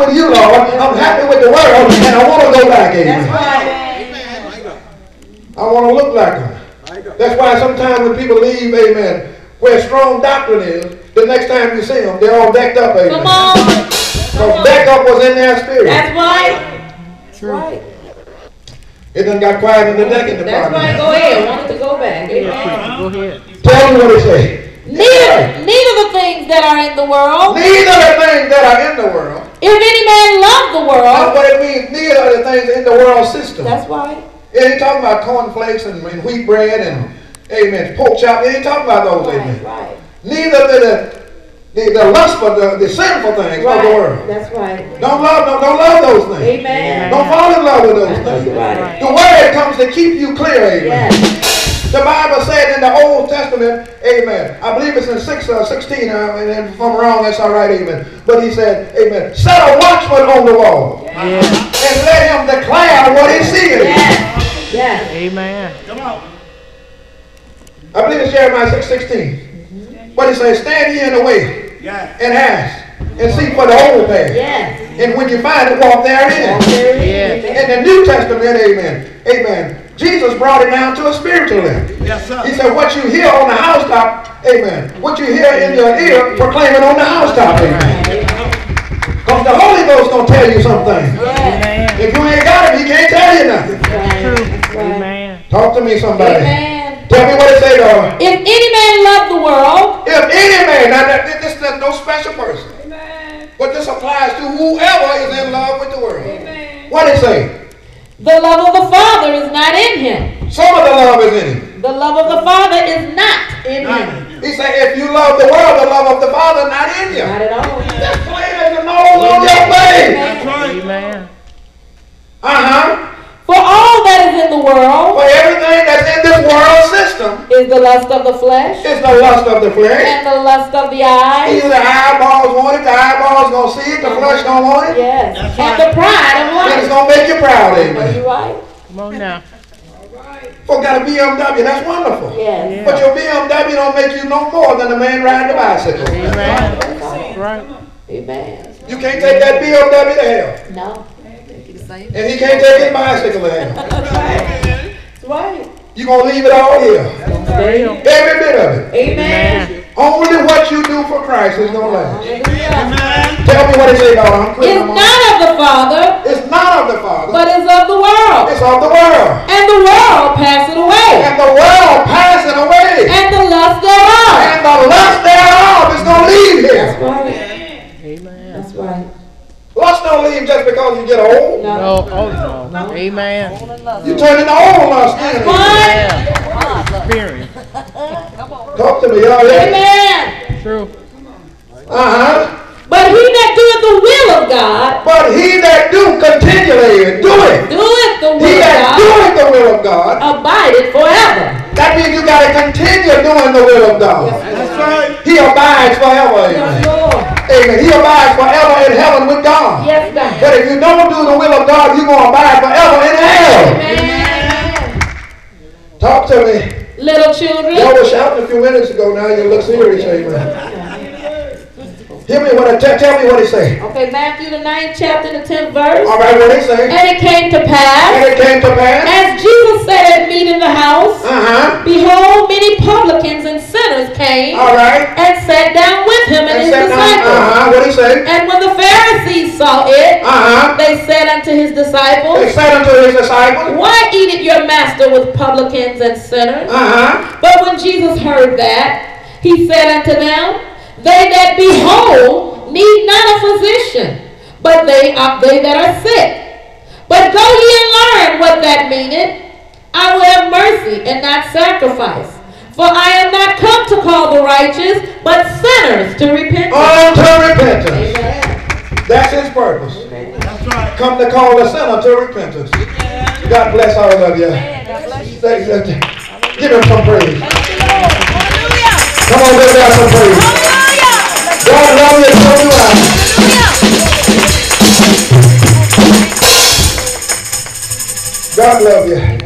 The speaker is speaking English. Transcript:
with you, Lord. I'm happy with the world, and I want to go back. Amen. That's right. I want to look like them. That's why sometimes when people leave, amen, where strong doctrine is, the next time you see them, they're all decked up, amen. Come on. Because decked up was in their spirit. That's right. That's right. It done got quiet in the decking department. That's right. Go ahead. I wanted to go back. Amen. Go ahead. Tell me what it say. Neither the things that are in the world. Neither the things that are in the world. If any man love the That's world. what it means. Neither are the things in the world system. That's right. It ain't talking about cornflakes and wheat bread and, amen, pork chop. It ain't talking about those, amen. Right. Neither the lust for the sinful things of the world. That's right. Don't love those things. Amen. Don't fall in love with those That's things. right. The word comes to keep you clear, amen. Yes. The Bible says in the Old Testament, amen, I believe it's in 6:16, and if I'm wrong, that's all right, amen. But he said, amen, set a watchman on the wall, Yes. and let him declare what he sees. Yes. Yes. Amen. Come on. I believe it's Jeremiah 6:16. What he says, stand ye in the way, Yeah. and ask, and seek for the old path. Yes. And when you find it, walk therein. Yes. In the New Testament, amen, amen, Jesus brought it down to a spiritual level. Yes, sir. He said, what you hear on the housetop, amen, what you hear in your ear, proclaim it on the housetop, amen. Because the Holy Ghost gonna tell you something. Yes. If you ain't got him, he can't tell you nothing. Right. Amen. Talk to me, somebody. Amen. Tell me what it say, Lord. If any man love the world. If any man, now this is no special person. But this applies to whoever is in love with the world. What it say? The love of the Father is not in him. Some of the love is in him. The love of the Father is not in him. He said, if you love the world, the love of the Father is not in you. Not at all. That's plain as the nose on your face. That's right. Amen. For all that is in the world For everything that's in this world system is the lust of the flesh is the lust of the flesh. and the lust of the eyes. Either the eyeballs want it, the eyeballs gonna see it, the flesh gonna want it. Yes. That's And right. the pride of And it's life. gonna make you proud, Are amen. you right? Come on now. Folk got a BMW, that's wonderful. Yes. But your BMW don't make you no more than a man riding the bicycle. Amen. That's right. Amen. You can't take that BMW to hell. No. And he can't take his bicycle to hell. That's right. That's right. You gonna leave it all here. Real. Every bit of it. Amen. Only what you do for Christ is gonna last. Hallelujah. Amen. Tell me what it say, God. I'm clear. It's not of the Father, It's not of the Father. but is of the world. It's of the world. And the world passeth away. And the world passing away. And the lust thereof. And the lust thereof is gonna leave That's here. right. Amen. That's right. Lust don't leave just because you get old. No. No. Oh no. Amen. You turn into old lust. Then. Yeah. Experience. Talk to me, y'all. Yeah. Amen. True. But he that doeth the will of God, But he that do continually do it. doeth the He will of that God, doeth the will of God. abideth forever. That means you got to continue doing the will of God. That's right. He abides forever. Yes, Amen. Lord. Amen. He abides forever in heaven with God. Yes, God. But if you don't do the will of God, you're going to abide forever in hell. Amen. Talk to me. Little children. Y'all were shouting a few minutes ago. Now you look serious. Amen. Tell me what it say. Okay, Matthew the 9th chapter, the 10th verse. All right, what it say? And it came to And pass, it came to pass. as Jesus sat at meat in the house, behold, many publicans and sinners came All right. and sat down with him and his sat down. disciples. What he say? And when the Pharisees saw it, they said unto his They disciples, said unto his disciples. why eateth your master with publicans and sinners? But when Jesus heard that, he said unto them, they that be whole need not a physician, but they that are sick. But go ye and learn what that meaneth. I will have mercy and not sacrifice. For I am not come to call the righteous, but sinners to repentance. Unto repentance. Amen. That's his purpose. That's right. Come to call the sinner to repentance. God bless all of you. Give him some praise. Come on, give God some praise. God love you so do I. God love you.